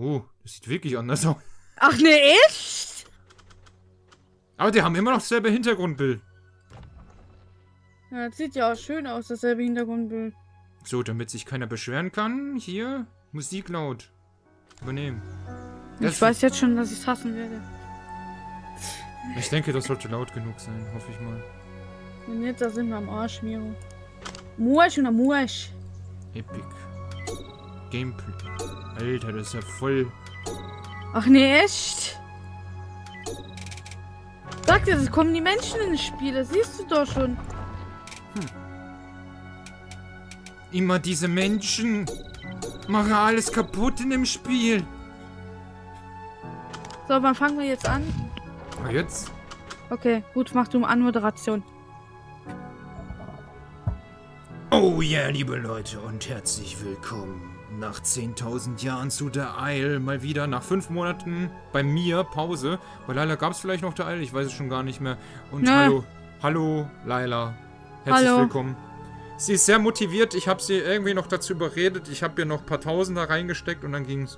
Oh, das sieht wirklich anders aus. Ach ne, echt? Aber die haben immer noch dasselbe Hintergrundbild. Ja, das sieht ja auch schön aus, dasselbe Hintergrundbild. So, damit sich keiner beschweren kann, hier, Musik laut. Übernehmen. Ich weiß jetzt schon, dass ich es hassen werde. Ich denke, das sollte laut genug sein, hoffe ich mal. Und jetzt, da sind wir am Arsch, Miro. Mursch oder Mursch? Epic. Gameplay. Alter, das ist ja voll... Ach ne, echt? Sag dir, es kommen die Menschen ins Spiel, das siehst du doch schon. Immer diese Menschen machen alles kaputt in dem Spiel. So, wann fangen wir jetzt an? Na jetzt? Okay, gut, mach du Anmoderation. Oh ja, liebe Leute und herzlich willkommen nach 10.000 Jahren zu der Isle. Mal wieder nach 5 Monaten bei mir Pause. Bei Laila gab es vielleicht noch der Isle, ich weiß es schon gar nicht mehr. Und hallo Laila, herzlich willkommen. Sie ist sehr motiviert, ich habe sie irgendwie noch dazu überredet. Ich habe ihr noch ein paar Tausender reingesteckt und dann ging's.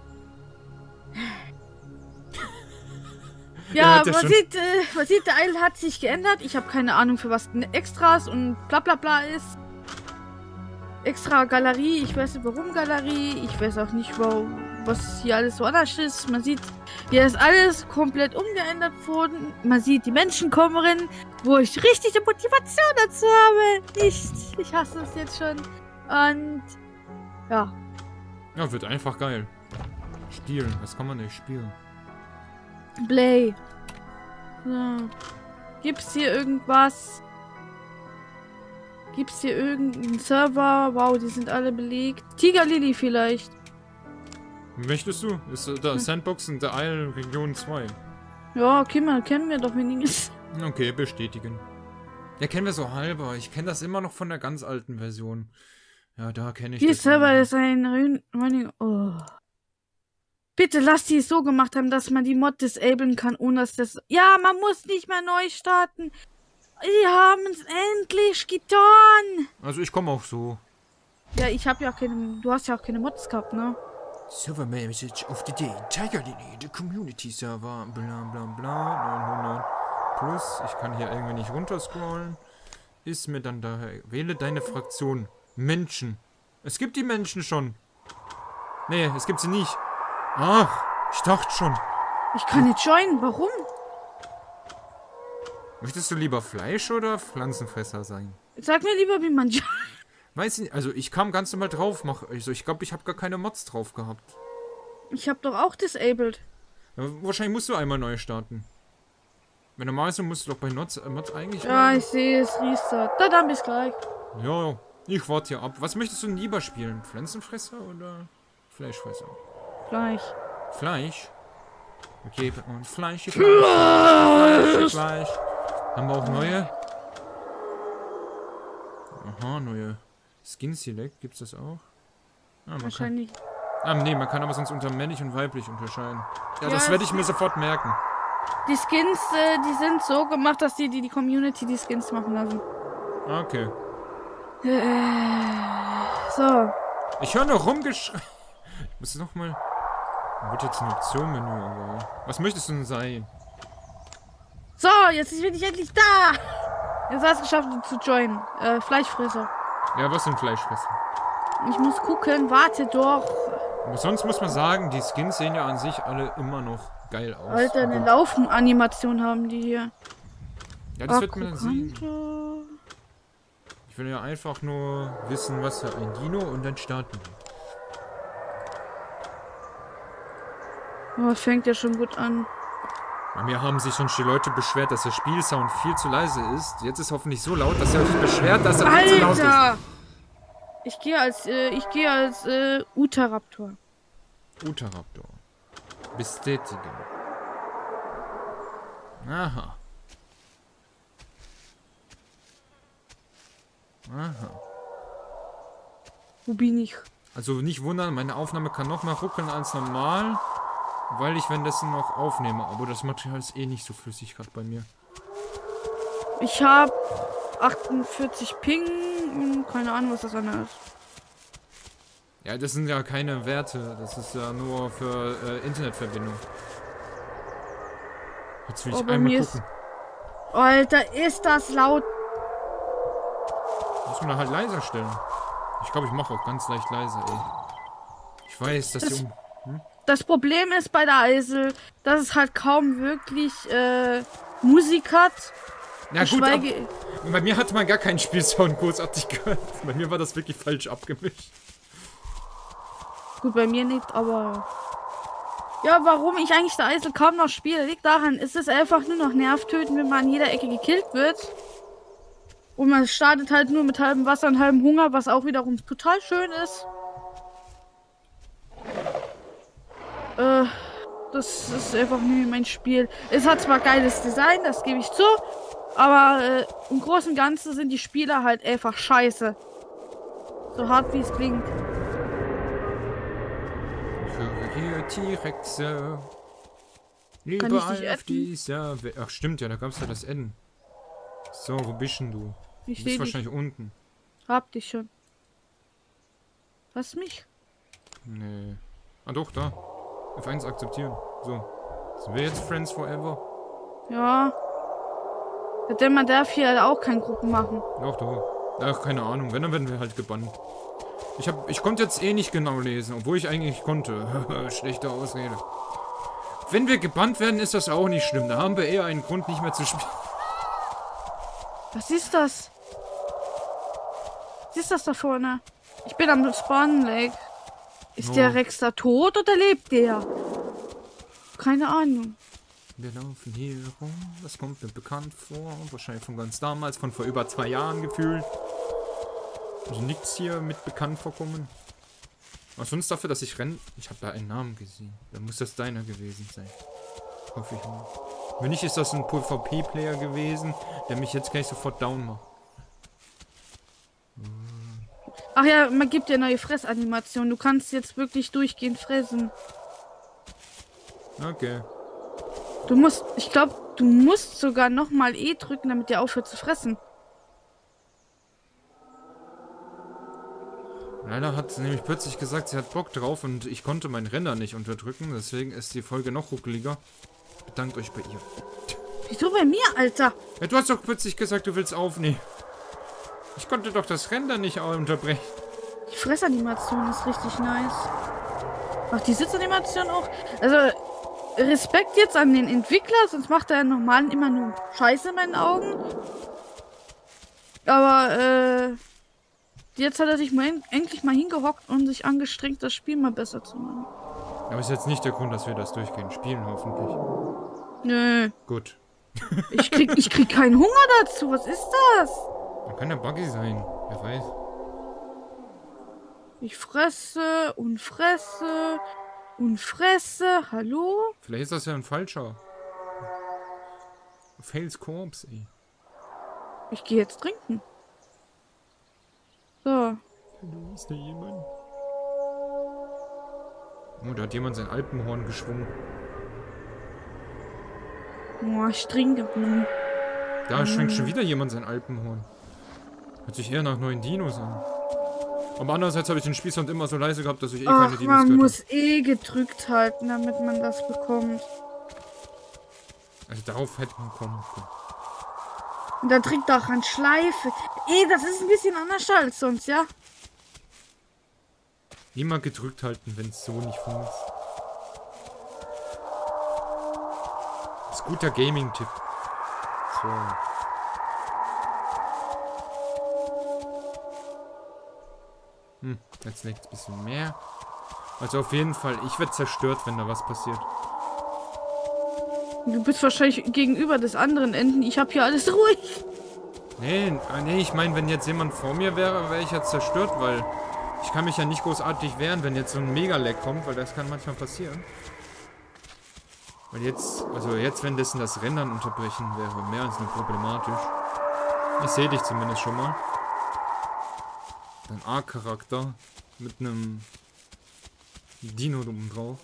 Ja, man sieht, der Isle hat sich geändert. Ich habe keine Ahnung, für was Extras und bla bla bla ist. Extra Galerie, ich weiß nicht warum Galerie, ich weiß auch nicht, was hier alles so anders ist. Man sieht, hier ist alles komplett umgeändert worden. Man sieht die Menschen kommen rein, wo ich richtige Motivation dazu habe. Ich hasse es jetzt schon. Und ja. Ja, wird einfach geil. Spielen, was kann man nicht spielen? Play. So. Gibt's hier irgendwas? Gibt's hier irgendeinen Server? Wow, die sind alle belegt. Tiger Lily vielleicht. Möchtest du? Ist da Sandbox in der Isle Region 2. Ja, okay, kennen wir doch wenigstens. Okay, bestätigen. Ja, kennen wir so halber. Ich kenne das immer noch von der ganz alten Version. Ja, da kenne ich Hier das. Server ist ein Running. Oh. Bitte lass die es so gemacht haben, dass man die Mod disablen kann, ohne dass das... Ja, man muss nicht mehr neu starten. Die haben es endlich getan. Also ich komme auch so. Ja, ich habe ja auch keine... Du hast ja auch keine Mods gehabt, ne? Server Message of the Day. Tiger Lily, the Community Server. Bla bla bla. 900 plus. Ich kann hier irgendwie nicht runterscrollen. Ist mir dann daher... Wähle deine Fraktion. Menschen. Es gibt die Menschen schon. Nee, es gibt sie nicht. Ach, ich dachte schon. Ich kann nicht joinen. Warum? Möchtest du lieber Fleisch oder Pflanzenfresser sein? Sag mir lieber, wie man joint. Weiß nicht, also ich kam ganz normal drauf. Ich glaube, ich habe gar keine Mods drauf gehabt. Ich habe doch auch disabled. Ja, wahrscheinlich musst du einmal neu starten. Wenn normal ist, musst du doch bei Mods eigentlich... Ja, ich sehe es, Restart. Dann bis gleich. Ja, ich warte hier ab. Was möchtest du denn lieber spielen? Pflanzenfresser oder Fleischfresser? Gleich. Fleisch? Okay, und Fleisch. Fleisch. Haben wir auch neue? Aha, neue Skin Select. Gibt's das auch? Ah, Wahrscheinlich. Nee, man kann aber sonst unter männlich und weiblich unterscheiden. Ja, das werde ich mir sofort merken. Die Skins, die sind so gemacht, dass die Community die Skins machen lassen. Okay. So. Ich höre noch rumgeschrei. Ich muss noch mal... Wird jetzt ein Option-Menü, aber... Was möchtest du denn sein? So, jetzt bin ich endlich da. Jetzt hast du es geschafft zu joinen. Fleischfresser. Ja, was sind Fleischfresser? Ich muss gucken, warte doch. Aber sonst muss man sagen, die Skins sehen ja an sich alle immer noch geil aus. Alter, eine Laufen-Animation haben die hier. Ja, das wird man dann sehen. Ich will ja einfach nur wissen, was für ein Dino und dann starten. Oh, fängt ja schon gut an. Bei mir haben sich sonst die Leute beschwert, dass der Spielsound viel zu leise ist. Jetzt ist hoffentlich so laut, dass er sich beschwert, dass er viel zu laut ist. Ich gehe als Utaraptor. Utaraptor. Bestätigen. Aha. Aha. Wo bin ich? Also nicht wundern, meine Aufnahme kann noch mal ruckeln als normal, weil ich währenddessen noch aufnehme. Aber das Material ist eh nicht so flüssig gerade bei mir. Ich habe 48 Ping und keine Ahnung, was das andere ist. Ja, das sind ja keine Werte. Das ist ja nur für Internetverbindung. Jetzt will ich bei einmal mir gucken. Alter, ist das laut. Muss man da halt leiser stellen. Ich glaube, ich mache auch ganz leicht leiser, ey. Ich weiß, dass die Das Problem ist bei der Eisel, dass es halt kaum wirklich Musik hat. Na gut, bei mir hatte man gar keinen Spielsound großartig gehört. Bei mir war das wirklich falsch abgemischt. Gut, bei mir nicht, aber... Ja, warum ich eigentlich der Eisel kaum noch spiele, liegt daran, ist es einfach nur noch nervtötend, wenn man an jeder Ecke gekillt wird. Und man startet halt nur mit halbem Wasser und halbem Hunger, was auch wiederum total schön ist. Das ist einfach nie mein Spiel. Es hat zwar geiles Design, das gebe ich zu, aber im Großen und Ganzen sind die Spieler halt einfach scheiße. So hart wie es klingt. Ich höre hier T-Rexe. Kann ich dich Überall auf adden? dieser Ach stimmt, ja, da gab's ja das N. So, wo bist denn du? Ich Du sehe bist dich. wahrscheinlich unten. Hab dich schon. Was mich? Nee. Ah doch, da. F1 akzeptieren. So. Sind wir jetzt Friends Forever? Ja. Denn man darf hier halt auch keine Gruppen machen. Doch, doch. Ach, keine Ahnung. Wenn, dann werden wir halt gebannt. Ich konnte jetzt eh nicht genau lesen, obwohl ich eigentlich konnte. Schlechte Ausrede. Wenn wir gebannt werden, ist das auch nicht schlimm. Da haben wir eher einen Grund, nicht mehr zu spielen. Was ist das? Was ist das da vorne? Ich bin am Spawn Lake. Ist der Rex da tot oder lebt der? Keine Ahnung. Wir laufen hier rum. Das kommt mir bekannt vor. Wahrscheinlich von ganz damals, von vor über 2 Jahren gefühlt. Also nichts hier mit bekannt vorkommen. Was sonst dafür, dass ich renne? Ich habe da einen Namen gesehen. Dann muss das deiner gewesen sein. Hoffe ich mal. Wenn nicht, ist das ein PvP-Player gewesen, der mich jetzt gleich sofort down macht. Ach ja, man gibt ja neue Fressanimation. Du kannst jetzt wirklich durchgehend fressen. Okay. Ich glaube, du musst sogar nochmal E drücken, damit der aufhört zu fressen. Leider hat sie nämlich plötzlich gesagt, sie hat Bock drauf und ich konnte meinen Renner nicht unterdrücken. Deswegen ist die Folge noch ruckeliger. Bedankt euch bei ihr. Wieso bei mir, Alter? Ja, du hast doch plötzlich gesagt, du willst aufnehmen. Ich konnte doch das Render nicht unterbrechen. Die Fressanimation ist richtig nice. Ach, die Sitzanimation auch. Also, Respekt jetzt an den Entwickler, sonst macht er ja normal immer nur Scheiße in meinen Augen. Aber, jetzt hat er sich mal endlich mal hingehockt und sich angestrengt, das Spiel mal besser zu machen. Aber ist jetzt nicht der Grund, dass wir das durchgehend spielen, hoffentlich. Nö. Gut. Ich krieg keinen Hunger dazu. Was ist das? Man kann ja buggy sein. Wer weiß. Ich fresse und fresse und fresse. Hallo? Vielleicht ist das ja ein falscher. Fails Corps, ey. Ich gehe jetzt trinken. So. Hallo, ist da jemand? Oh, da hat jemand sein Alpenhorn geschwungen. Oh, ich trinke. Da schwingt schon wieder jemand sein Alpenhorn. Hört sich eher nach neuen Dinos an. Aber andererseits habe ich den Spielsound immer so leise gehabt, dass ich eh keine Dinos gehört habe. Man muss eh gedrückt halten, damit man das bekommt. Also darauf hätte man kommen können. Und dann trinkt er auch an Schleife. Das ist ein bisschen anders als sonst, ja? Immer gedrückt halten, wenn es so nicht funktioniert. Das ist guter Gaming-Tipp. So. Jetzt liegt es ein bisschen mehr. Also auf jeden Fall, ich werde zerstört, wenn da was passiert. Du bist wahrscheinlich gegenüber des anderen Enden. Ich habe hier alles ruhig. Nee, ich meine, wenn jetzt jemand vor mir wäre, wäre ich jetzt zerstört, weil ich kann mich ja nicht großartig wehren, wenn jetzt so ein Mega-Lag kommt, weil das kann manchmal passieren. Weil jetzt, wenn das Rendern unterbrechen wäre, mehr als nur problematisch. Ich sehe dich zumindest schon mal. Dein A-Charakter mit einem Dino oben drauf.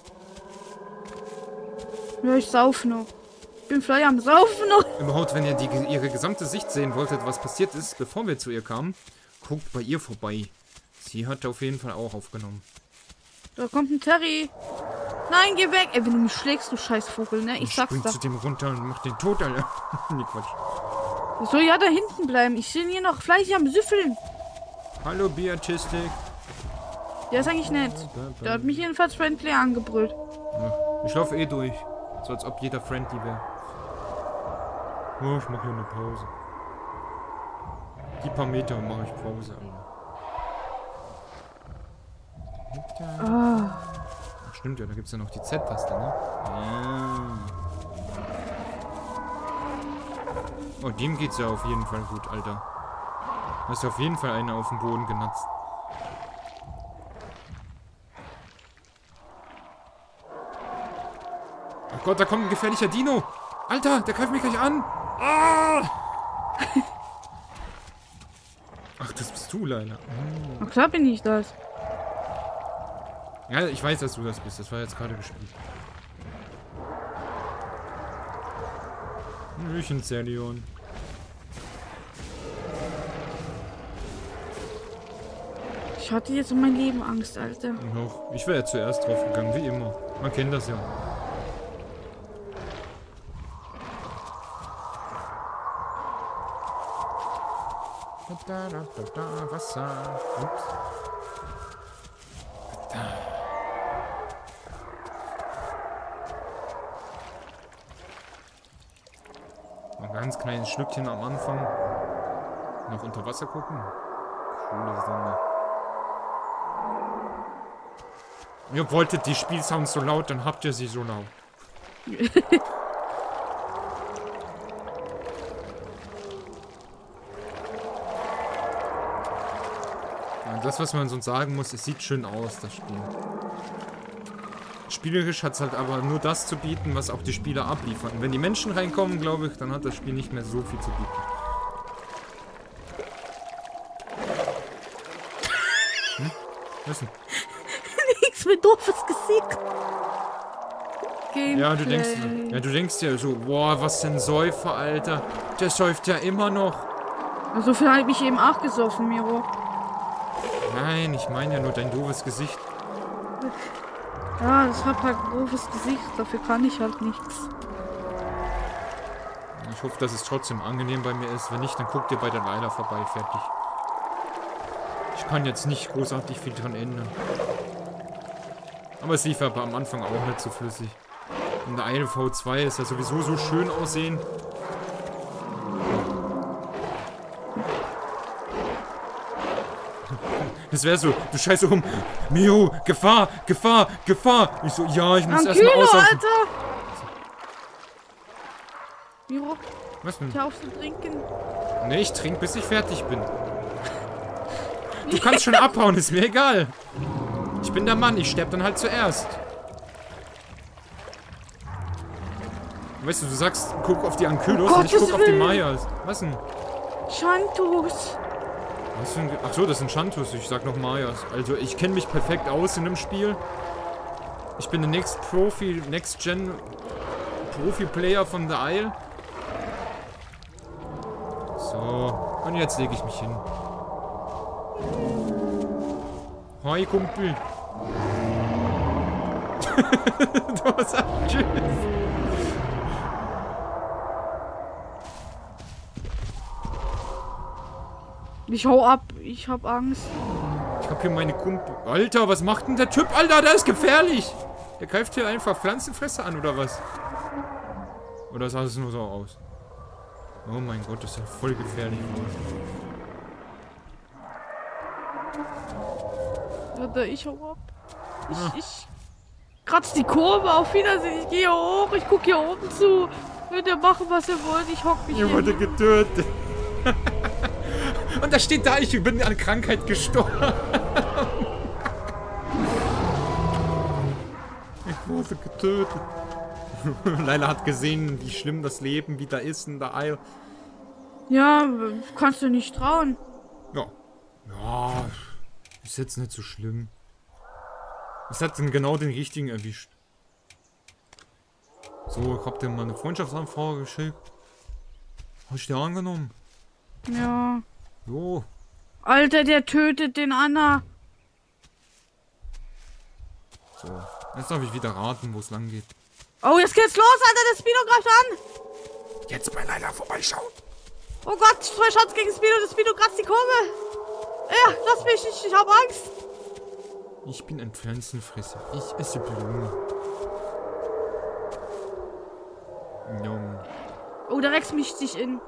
Ja, ich sauf noch. Ich bin vielleicht am Saufen noch. Überhaupt, wenn ihr ihre gesamte Sicht sehen wolltet, was passiert ist, bevor wir zu ihr kamen, guckt bei ihr vorbei. Sie hat auf jeden Fall auch aufgenommen. Da kommt ein Terry. Nein, geh weg. Ey, wenn du mich schlägst, du Scheißvogel, ne? Ich sag's spring da. zu dem runter und mach den tot, Alter. Nee, Quatsch. Ich soll ja da hinten bleiben. Ich sehe ihn hier noch fleißig am Süffeln. Hallo, Beatistik. Der ist eigentlich nett. Der hat mich jedenfalls friendly angebrüllt. Ja, ich laufe eh durch. So als ob jeder friendly wäre. Oh, ich mache hier eine Pause. Die paar Meter mache ich Pause, Alter. Ah. Ach, stimmt ja, da gibt es ja noch die Z-Taste, ne? Ja. Oh, dem geht's ja auf jeden Fall gut, Alter. Du hast auf jeden Fall einen auf den Boden genatzt. Oh Gott, da kommt ein gefährlicher Dino. Alter, der greift mich gleich an. Ah! Ach, das bist du, Leila. Na klar bin ich das. Ja, ich weiß, dass du das bist. Das war jetzt gerade gespielt. Hallöchen, Serlion. Ich hatte jetzt um mein Leben Angst, Alter. Noch. Ich wäre ja zuerst drauf gegangen, wie immer. Man kennt das ja. Wasser. Ups. Ein ganz kleines Schlückchen am Anfang. Noch unter Wasser gucken. Coole Sache. Ihr wolltet die Spielsounds so laut, dann habt ihr sie so laut. Das, was man sonst sagen muss, es sieht schön aus, das Spiel. Spielerisch hat es halt aber nur das zu bieten, was auch die Spieler abliefern. Und wenn die Menschen reinkommen, glaube ich, dann hat das Spiel nicht mehr so viel zu bieten. Hm? Was denn? Nichts mit doofes Gesicht. Ja, du denkst ja so, boah, was denn Säufer, Alter. Der säuft ja immer noch. So viel habe ich eben auch gesoffen, Miro. Nein, ich meine ja nur dein doofes Gesicht. Ja, das hat halt ein doofes Gesicht, dafür kann ich halt nichts. Ich hoffe, dass es trotzdem angenehm bei mir ist. Wenn nicht, dann guckt ihr bei der Leila vorbei, fertig. Ich kann jetzt nicht großartig viel dran ändern. Aber es lief aber am Anfang auch nicht so flüssig. Und der eine V2 ist ja sowieso so schön aussehen. Das wäre so, du scheißt so rum. Mio, Gefahr, Gefahr, Gefahr. Ich so, ja, ich muss erstmal auslaufen. Alter! Miro, Was denn? hör auf zu trinken. Nee, ich trinke, bis ich fertig bin. Du kannst schon abhauen, ist mir egal. Ich bin der Mann, ich sterbe dann halt zuerst. Weißt du, du sagst, guck auf die Ankylos und ich guck auf die Mayas. Was denn? Shantus. Was für ein... Ach so, das sind Shantus, ich sag noch Mayas. Also, ich kenne mich perfekt aus in dem Spiel. Ich bin der Next-Gen Profi-Player von The Isle. So, und jetzt lege ich mich hin. Hi, Kumpel. Du hast gesagt, tschüss. Ich hau ab, ich hab Angst. Ich hab hier meine Kumpel. Alter, was macht denn der Typ? Alter, der ist gefährlich. Der greift hier einfach Pflanzenfresser an, oder was? Oder sah es nur so aus? Oh mein Gott, das ist ja voll gefährlich aus. Warte, ich hau ab. Ich kratz die Kurve, auf Wiedersehen. Ich gehe hier hoch, ich guck hier oben zu. Könnt ihr machen, was ihr wollt, ich hock mich Ich hin. wurde getötet. Und da steht da, ich bin an Krankheit gestorben. Ich wurde getötet. Leila hat gesehen, wie schlimm das Leben wieder ist in der Isle. Ja, kannst du nicht trauen. Ja. Ja, ist jetzt nicht so schlimm. Es hat dann genau den richtigen erwischt. So, ich hab dir mal eine Freundschaftsanfrage geschickt. Hast du dir angenommen? Ja. Jo. Alter, der tötet den Anna. So, jetzt darf ich wieder raten, wo es lang geht. Oh, jetzt geht's los, Alter, der Speedo greift an. Jetzt bei Laila vorbeischauen. Oh Gott, 2 Shots gegen Speedo, das Speedo kratzt die Kurve. Ja, lass mich nicht, ich hab Angst. Ich bin ein Pflanzenfresser. Ich esse Blumen. Jum. Oh, der Rex mischt sich in.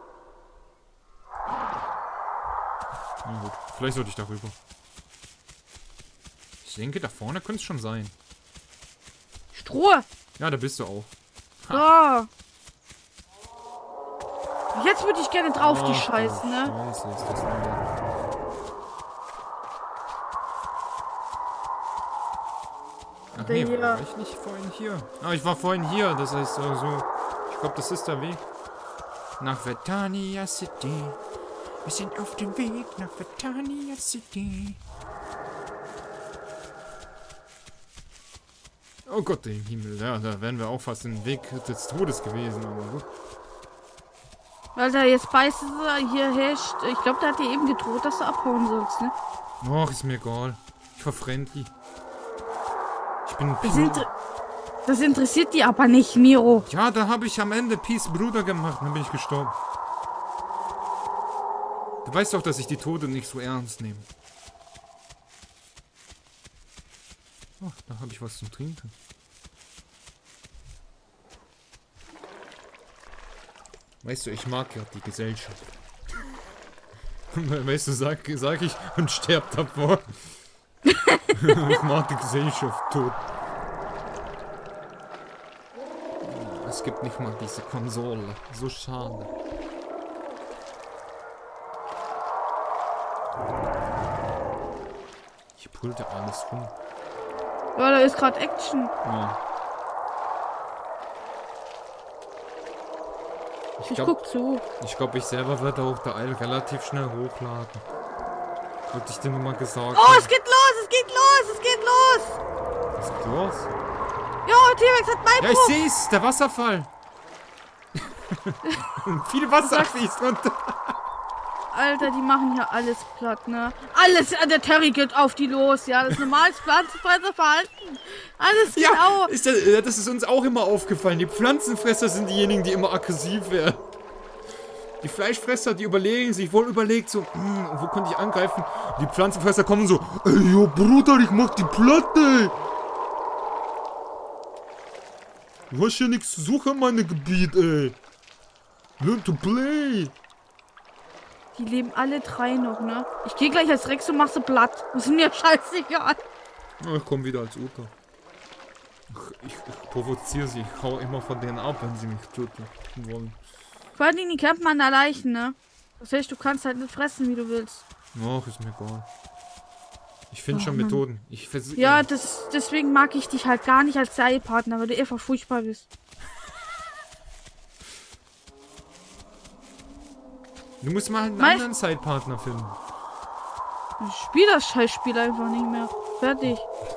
Na gut, vielleicht sollte ich darüber. Ich denke, da vorne könnte es schon sein. Stroh. Ja, da bist du auch. So. Jetzt würde ich gerne drauf, die Ach, Scheiße, ne? Scheiße, ist das nicht. Ach nee, Der war ich nicht vorhin hier? Ah, ich war vorhin hier, das heißt so. Ich glaube, das ist der Weg. Nach Vertania City. Wir sind auf dem Weg nach Vertania City. Oh Gott, im Himmel. Ja, da wären wir auch fast im Weg des Todes gewesen, aber gut. Alter, jetzt beißt sie hier herrscht. Ich glaube, der hat dir eben gedroht, dass du abhauen sollst, ne? Och, ist mir egal. Ich war friendly. Ich bin Das interessiert die aber nicht, Miro. Ja, da habe ich am Ende Peace Bruder gemacht, dann bin ich gestorben. Du weißt doch, dass ich die Tode nicht so ernst nehme. Oh, da habe ich was zum Trinken. Weißt du, ich mag ja die Gesellschaft. Weißt du, sag ich und sterb davor. Ich mag die Gesellschaft tot. Es gibt nicht mal diese Konsole. So schade. Ich pulte alles rum. Ja, da ist gerade Action. Ja. Ich guck zu. Ich glaube, ich selber werde auch der Eil relativ schnell hochladen. Wollte ich dir nur mal gesagt. Oh, es geht los, es geht los, es geht los. Was ist los? Jo, T-Rex hat Ja, ich Beinbruch. sehe es, der Wasserfall. Viel Wasser fließt runter. Alter, die machen hier alles platt, ne? Alles, der Terry geht auf die los, ja. Das ist normales Pflanzenfresserverhalten. Alles geht Ja, auf. das ist uns auch immer aufgefallen. Die Pflanzenfresser sind diejenigen, die immer aggressiv werden. Die Fleischfresser, die überlegen sich, wohl überlegt so, wo könnte ich angreifen? Die Pflanzenfresser kommen so, ey, yo, Bruder, ich mach die Platte. Du hast hier nichts zu suchen in meinem Gebiet, ey. Learn to play. Die leben alle 3 noch, ne? Ich gehe gleich als Rex und mach sie platt. Das ist mir scheißegal. Ja, ich komme wieder als Uta. Ich provoziere sie. Ich hau immer von denen ab, wenn sie mich töten wollen. Vor allen Dingen, die campen an der Leichen, ne? Das heißt, du kannst halt nicht fressen, wie du willst. Ach, ist mir egal. Ich finde schon Methoden. Ich versuche. Ja, deswegen mag ich dich halt gar nicht als Seilpartner, weil du einfach furchtbar bist. Du musst mal einen anderen Sidepartner finden. Ich spiel das Scheißspiel einfach nicht mehr. Fertig.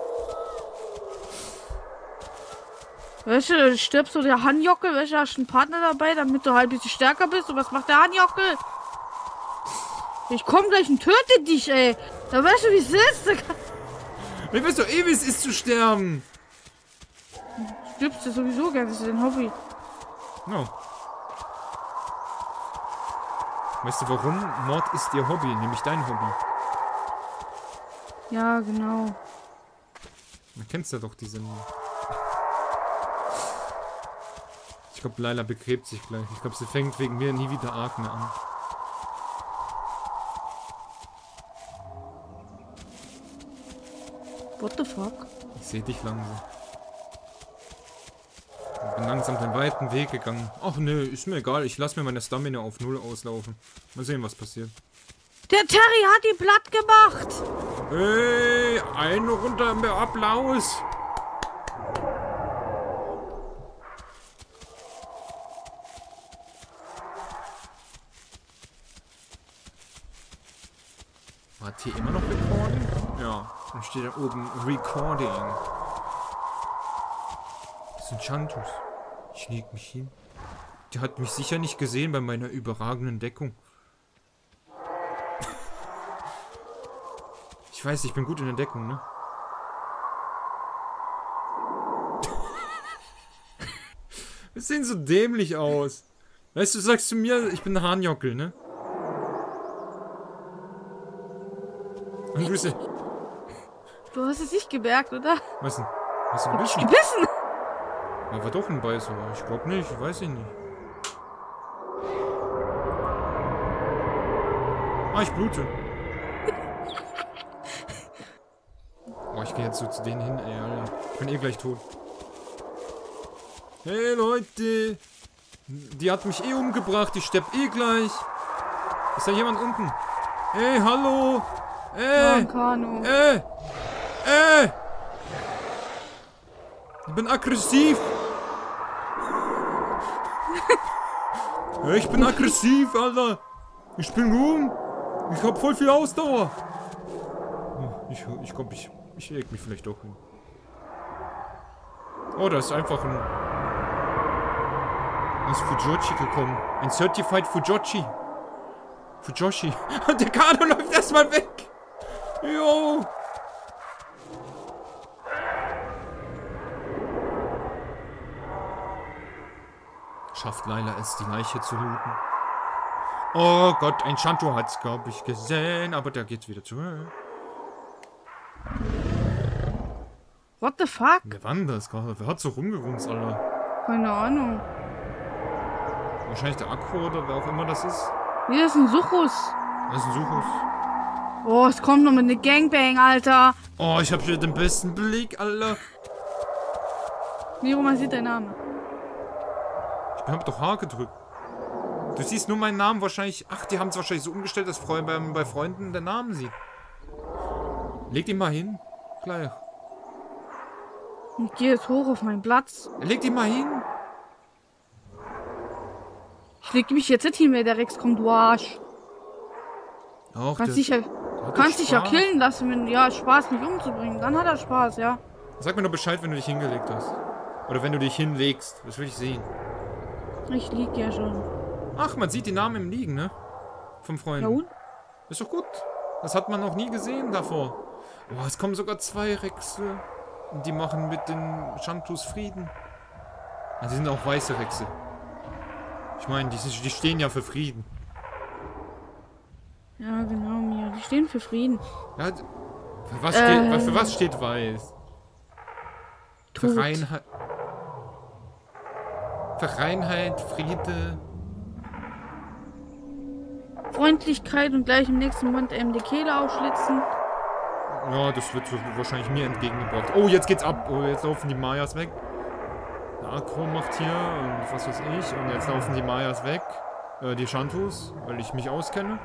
Weißt du, du stirbst so der Hanjockel, weißt du, hast einen Partner dabei, damit du halt ein bisschen stärker bist. Und was macht der Hanjockel? Ich komm gleich und töte dich, ey. Da weißt du, wie es ist. Ich weiß doch eh, wie es ist zu sterben. Stirbst du sowieso gerne, das ist dein Hobby. No. Weißt du warum? Mord ist ihr Hobby, nämlich dein Hobby. Ja, genau. Man kennst ja doch die Sendung. Ich glaube, Laila begräbt sich gleich. Ich glaube, sie fängt wegen mir nie wieder Ark mehr an. What the fuck? Ich sehe dich langsam. Ich bin langsam den weiten Weg gegangen. Ach nö, ist mir egal. Ich lasse mir meine Stamina auf 0 auslaufen. Mal sehen, was passiert. Der Terry hat die platt gemacht. Hey, eine runter im Applaus. Hat hier immer noch Recording? Ja, dann steht da oben Recording. Das sind Chantus. Ich leg mich hin. Der hat mich sicher nicht gesehen bei meiner überragenden Deckung. Ich weiß, ich bin gut in der Deckung, ne? Wir sehen so dämlich aus. Weißt du, sagst zu mir, ich bin ein Hahnjockel, ne? Und du Du hast es nicht gemerkt, oder? was denn? Hast du Hab ich gebissen? gebissen? Ja, war doch ein Beißer. Ich glaub nicht, weiß ich nicht. Ah, ich blute. Oh, ich gehe jetzt so zu denen hin, ey, Alter. Ich bin eh gleich tot. Hey, Leute. Die hat mich eh umgebracht. Ich sterb eh gleich. Ist da jemand unten? Hey, hallo. Kano. Ich bin aggressiv. Ich bin aggressiv, Alter. Ich bin rum. Ich hab voll viel Ausdauer. Ich glaube, ich leg mich vielleicht doch hin. Oh, da ist einfach ein... Da ist Fujoshi gekommen. Ein Certified Fujoshi. Fujoshi. Und der Kano läuft erstmal weg. Jo. Schafft Layla es, die Leiche zu looten. Oh Gott, ein Shanto hat's, glaube ich, gesehen. Aber der geht wieder zurück. What the fuck? Wer war denn das gerade? Wer hat so rumgerumst, Alter? Keine Ahnung. Wahrscheinlich der Akku oder wer auch immer das ist. Nee, das ist ein Suchus. Das ist ein Suchus. Oh, es kommt noch mit ne Gangbang, Alter. Oh, ich habe hier den besten Blick, Alter. Miro, man sieht deinen Namen. Ich hab doch H gedrückt. Du siehst nur meinen Namen wahrscheinlich. Ach, die haben es wahrscheinlich so umgestellt, dass bei Freunden der Namen sieht. Leg ihn mal hin. Gleich. Ich gehe jetzt hoch auf meinen Platz. Leg ihn mal hin. Ich leg mich jetzt nicht hin, wenn der Rex kommt, du Arsch. Auch Kannst dich ja killen lassen, wenn ja Spaß mich umzubringen. Dann hat er Spaß, ja. Sag mir nur Bescheid, wenn du dich hingelegt hast. Oder wenn du dich hinlegst. Das will ich sehen. Ich lieg ja schon. Ach, man sieht die Namen im Liegen, ne? Vom Freund. Ja und? Ist doch gut. Das hat man noch nie gesehen davor. Oh, es kommen sogar 2 Rexe. Und die machen mit den Shantus Frieden. Also die sind auch weiße Rexe. Ich meine, die stehen ja für Frieden. Ja, genau, Mia. Die stehen für Frieden. Ja, für was steht weiß? Tod. Für Reinheit, Friede. Freundlichkeit und gleich im nächsten Moment die Kehle aufschlitzen. Ja, das wird so wahrscheinlich mir entgegengebracht. Oh, jetzt geht's ab. Oh, jetzt laufen die Mayas weg. Der Akro macht hier und was weiß ich. Und jetzt laufen die Mayas weg. Die Shantus, weil ich mich auskenne.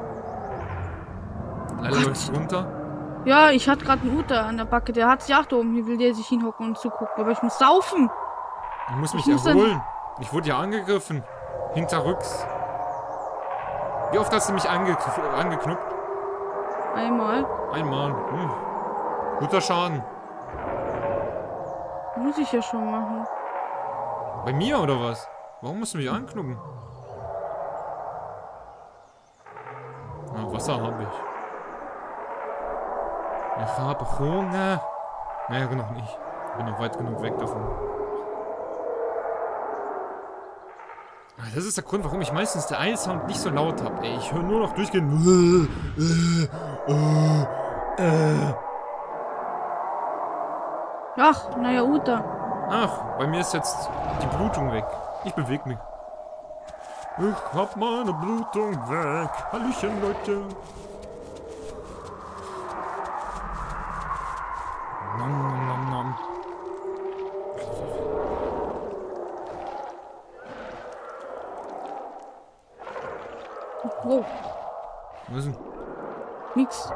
Leider läuft runter. Ja, ich hatte gerade einen Uter an der Backe. Der hat sich auch da oben. Hier will der sich hinhocken und zugucken. Aber ich muss saufen. Ich muss mich erholen. Ich wurde ja angegriffen. Hinterrücks. Wie oft hast du mich angeknüpft? Einmal. Einmal. Guter Schaden. Muss ich ja schon machen. Bei mir oder was? Warum musst du mich anknuppen? Ja, Wasser habe ich. Ich habe Hunger. Naja, noch nicht. Ich bin noch weit genug weg davon. Das ist der Grund, warum ich meistens der Eilsound nicht so laut habe. Ey, ich höre nur noch durchgehend. Ach, naja, Uta. Ach, bei mir ist jetzt die Blutung weg. Ich bewege mich. Ich hab meine Blutung weg. Hallöchen, Leute. Nom, nom, nom, nom. Wow. Was ist denn? Nix.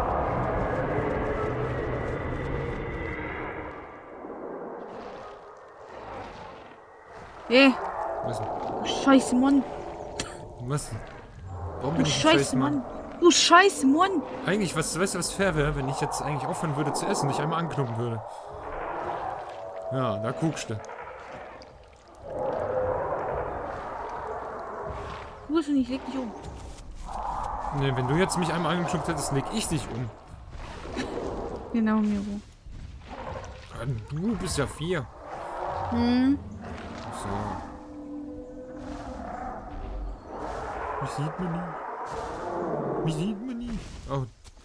Was denn? Du Scheiße, Mann. Was denn? Warum Du bin ich ein Scheiße, Mann. Du Scheiße, Mann. Eigentlich, weißt du, was fair wäre, wenn ich jetzt eigentlich aufhören würde zu essen und dich einmal anknüpfen würde? Ja, da guckst du. Du bist nicht, leg dich um. Ne, wenn du jetzt mich einmal angeknüpft hättest, leg ich dich um. Genau, Miro. Du bist ja 4. So. Mich sieht man nie. Mich sieht man nie. Oh.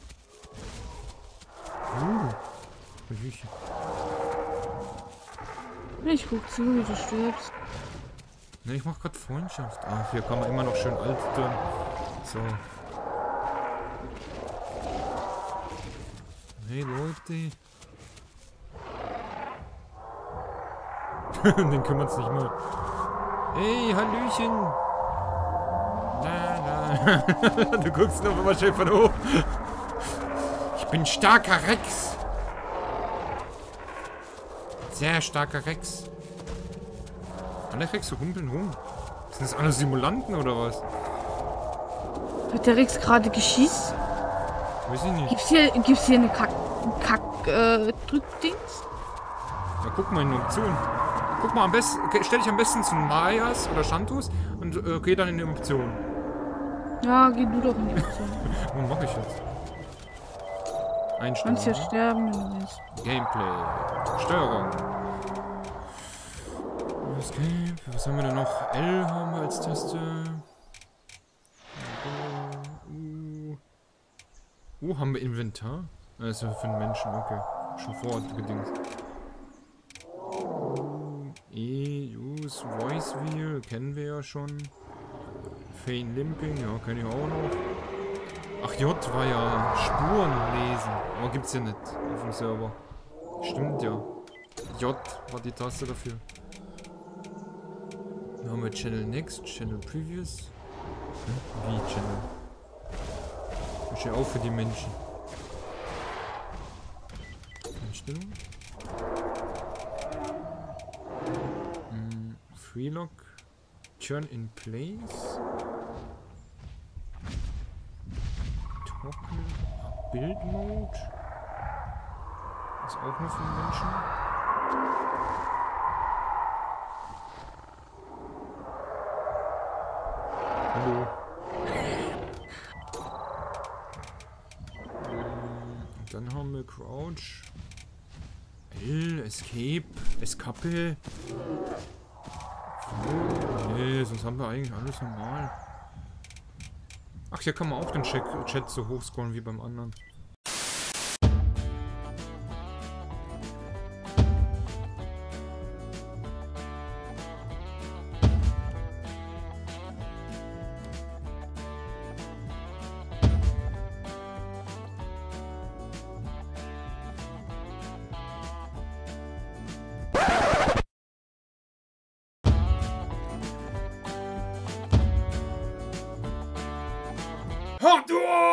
Hallöchen. Ich guck zu, wie du stirbst. Ne, ich mach grad Freundschaft. Ach, hier kann man immer noch schön alt tun. So. Hey Leute. Den kümmert's nicht mal. Hey, Hallöchen. Na. Du guckst noch immer schön von oben. Ich bin starker Rex. Sehr starker Rex. Alle Rexe humpeln rum. Sind das alle Simulanten oder was? Hat der Rex gerade geschießt? Weiß ich nicht. Gibt's hier eine Drückdings? Ja, guck mal in die Option. Guck mal am besten, stell dich am besten zu Mayas oder Shantus und geh dann in die Option. Ja, geh du doch in die Option. Was mache ich jetzt? Einstellungen. Kannst ja sterben, wenn du willst. Gameplay. Steuerung. Escape. Was haben wir denn noch? L haben wir als Taste. Haben wir Inventar? Das ist ja für den Menschen, okay. Schon vorgedingst. Use Voice Wheel, kennen wir ja schon. Fein Limping, ja, kenne ich auch noch. Ach, J war ja Spuren lesen. Aber gibt's ja nicht auf dem Server. Stimmt ja. J war die Taste dafür. Dann haben wir Channel Next, Channel Previous. Wie Channel? Ich stehe auch für die Menschen. Einstellung. Freelock. Turn in place. Toggle. Build Mode. Ist auch nur für den Menschen. Hallo. Dann haben wir Crouch. L, Escape, Escape. Nee, sonst haben wir eigentlich alles normal. Ach, hier kann man auch den Chat so hochscrollen wie beim anderen. Hot